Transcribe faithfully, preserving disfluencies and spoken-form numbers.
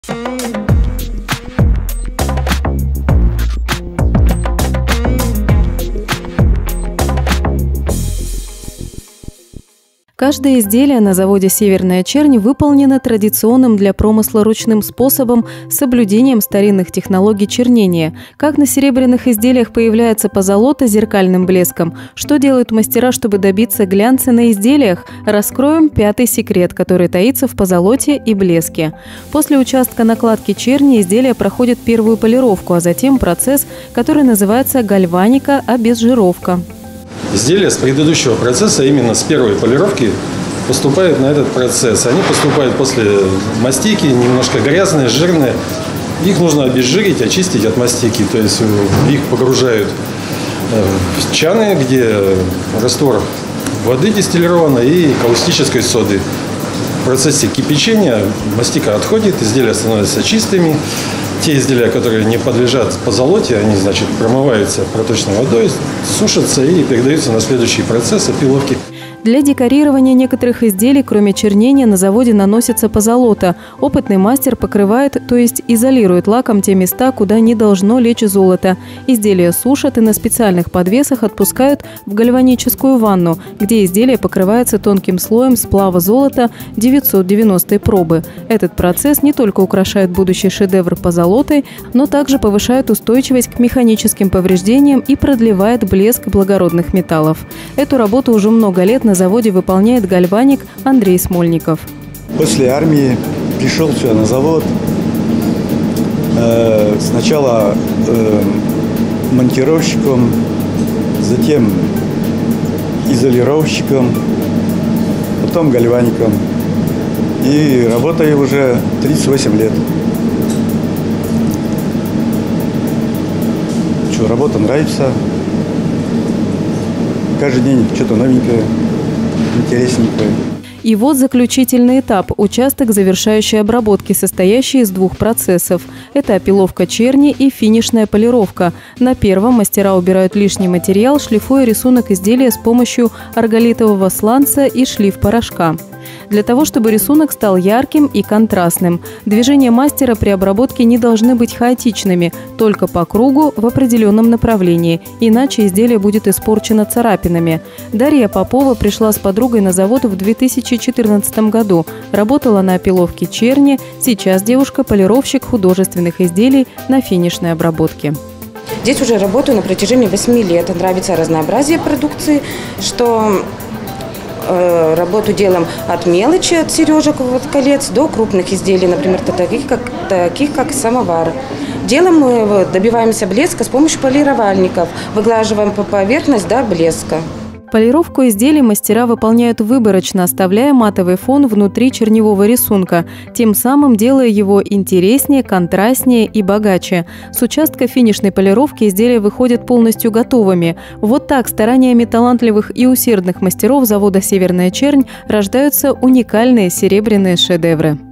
Каждое изделие на заводе «Северная чернь» выполнено традиционным для промысла ручным способом с соблюдением старинных технологий чернения. Как на серебряных изделиях появляется позолота с зеркальным блеском, что делают мастера, чтобы добиться глянца на изделиях, раскроем пятый секрет, который таится в позолоте и блеске. После участка накладки черни изделие проходит первую полировку, а затем процесс, который называется гальваника, обезжировка. Изделия с предыдущего процесса, именно с первой полировки, поступают на этот процесс. Они поступают после мастики, немножко грязные, жирные. Их нужно обезжирить, очистить от мастики. То есть их погружают в чаны, где раствор воды дистиллированной и каустической соды. В процессе кипячения мастика отходит, изделия становятся чистыми. Те изделия, которые не подлежат позолоте, они, значит, промываются проточной водой, сушатся и передаются на следующий процесс опиловки. Для декорирования некоторых изделий, кроме чернения, на заводе наносится позолота. Опытный мастер покрывает, то есть изолирует лаком те места, куда не должно лечь золото. Изделия сушат и на специальных подвесах отпускают в гальваническую ванну, где изделие покрывается тонким слоем сплава золота девятьсот девяностой пробы. Этот процесс не только украшает будущий шедевр позолотой, но также повышает устойчивость к механическим повреждениям и продлевает блеск благородных металлов. Эту работу уже много лет на заводе выполняет гальваник Андрей Смольников. После армии пришел сюда на завод. Э, сначала э, монтировщиком, затем изолировщиком, потом гальваником. И работаю уже тридцать восемь лет. Что, работа нравится. Каждый день что-то новенькое, интересненькое. И вот заключительный этап – участок завершающей обработки, состоящий из двух процессов. Это опиловка черни и финишная полировка. На первом мастера убирают лишний материал, шлифуя рисунок изделия с помощью арголитового сланца и шлиф-порошка. Для того, чтобы рисунок стал ярким и контрастным. Движения мастера при обработке не должны быть хаотичными, только по кругу в определенном направлении, иначе изделие будет испорчено царапинами. Дарья Попова пришла с подругой на завод в две тысячи четырнадцатом году. Работала на опиловке черни, сейчас девушка – полировщик художественных изделий на финишной обработке. Здесь уже работаю на протяжении восьми лет. Нравится разнообразие продукции, что э, работу делаем от мелочи, от сережек, вот, колец, до крупных изделий, например, таких как, таких как самовар. Делаем мы, добиваемся блеска с помощью полировальников, выглаживаем по поверхность до блеска. Полировку изделий мастера выполняют выборочно, оставляя матовый фон внутри черневого рисунка, тем самым делая его интереснее, контрастнее и богаче. С участка финишной полировки изделия выходят полностью готовыми. Вот так стараниями талантливых и усердных мастеров завода «Северная чернь» рождаются уникальные серебряные шедевры.